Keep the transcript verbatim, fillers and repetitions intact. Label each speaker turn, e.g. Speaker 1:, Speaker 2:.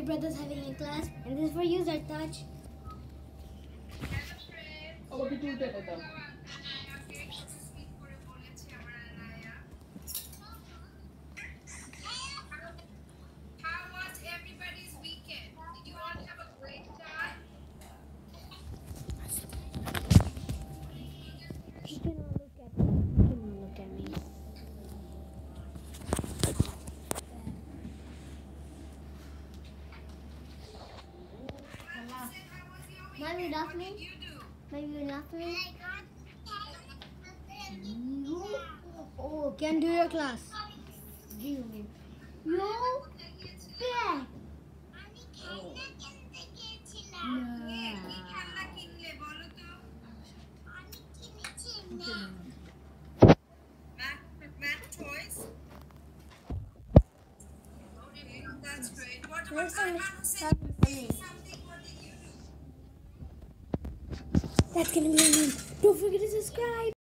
Speaker 1: my brother's having a class, and this is for you, Zartaj. You can all look at me. You can all look at me. Maybe not me. Maybe not me. You? Oh, can do your class. You? You? Yeah.
Speaker 2: That's great. What about
Speaker 1: Next time,
Speaker 2: Armando?
Speaker 1: that's gonna be our name. Don't forget to subscribe.